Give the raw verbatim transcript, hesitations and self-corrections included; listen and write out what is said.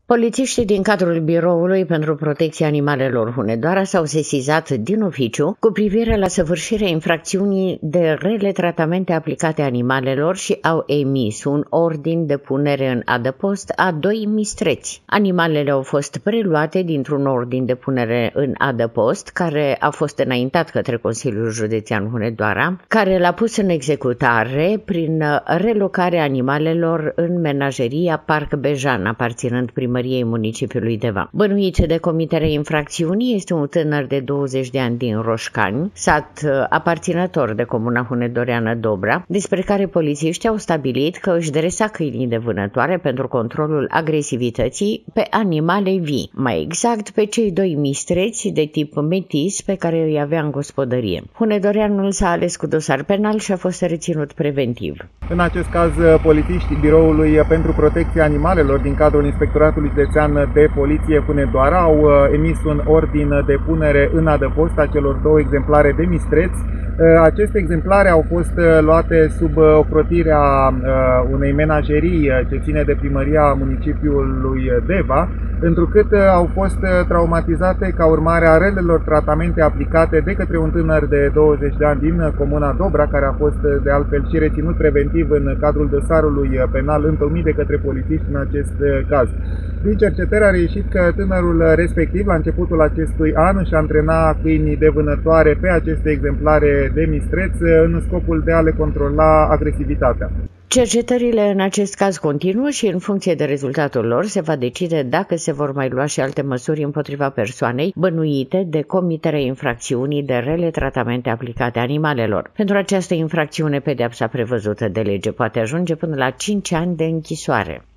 Polițiștii din cadrul Biroului pentru Protecția Animalelor Hunedoara s-au sesizat din oficiu cu privire la săvârșirea infracțiunii de rele tratamente aplicate animalelor și au emis un ordin de punere în adăpost a doi mistreți. Animalele au fost preluate dintr-un ordin de punere în adăpost care a fost înaintat către Consiliul Județean Hunedoara, care l-a pus în executare prin relocarea animalelor în menajeria Parc Bejan, aparținând primăriei municipiului Deva. Bănuit de comiterea infracțiunii este un tânăr de douăzeci de ani din Roșcani, sat aparținător de comuna hunedoreană Dobra, despre care polițiștii au stabilit că își dresa câinii de vânătoare pentru controlul agresivității pe animale vii, mai exact pe cei doi mistreți de tip metis pe care îi avea în gospodărie. Hunedoreanul s-a ales cu dosar penal și a fost reținut preventiv. În acest caz, polițiștii Biroului pentru Protecția Animalelor din cadrul Inspectoratului Județean de Poliție Hunedoara au emis un ordin de punere în adăpost a celor două exemplare de mistreți. Aceste exemplare au fost luate sub ocrotirea unei menajerii ce ține de primăria municipiului Deva, întrucât au fost traumatizate ca urmare a relelor tratamente aplicate de către un tânăr de douăzeci de ani din comuna Dobra, care a fost de altfel și reținut preventiv în cadrul dosarului penal întocmit de către polițiști în acest caz. Din cercetări a reieșit că tânărul respectiv, la începutul acestui an, își antrena câinii de vânătoare pe aceste exemplare de mistreți în scopul de a le controla agresivitatea. Cercetările în acest caz continuă și în funcție de rezultatul lor se va decide dacă se vor mai lua și alte măsuri împotriva persoanei bănuite de comiterea infracțiunii de rele tratamente aplicate animalelor. Pentru această infracțiune, pedeapsa prevăzută de lege poate ajunge până la cinci ani de închisoare.